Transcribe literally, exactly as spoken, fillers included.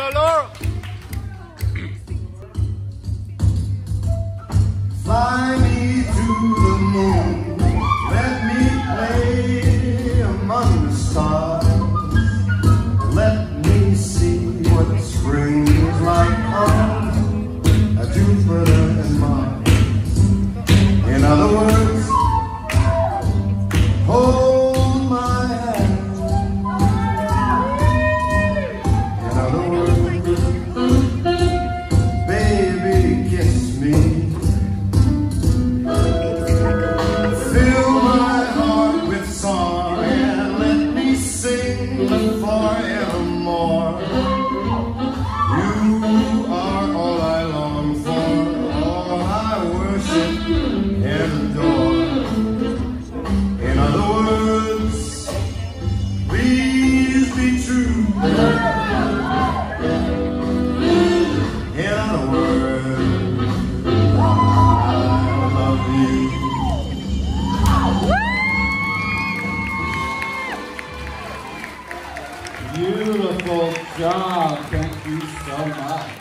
calor. Fly me to the moon, let me play among the stars. Let me see what spring is like on Jupiter and Mars. In other words, hold my hand. In other words, baby, kiss me. Fill my heart with song and let me sing forevermore. You are all I long for, all I worship and adore. In other words, please be true. In other words, I love you. Beautiful job. Thank you so much.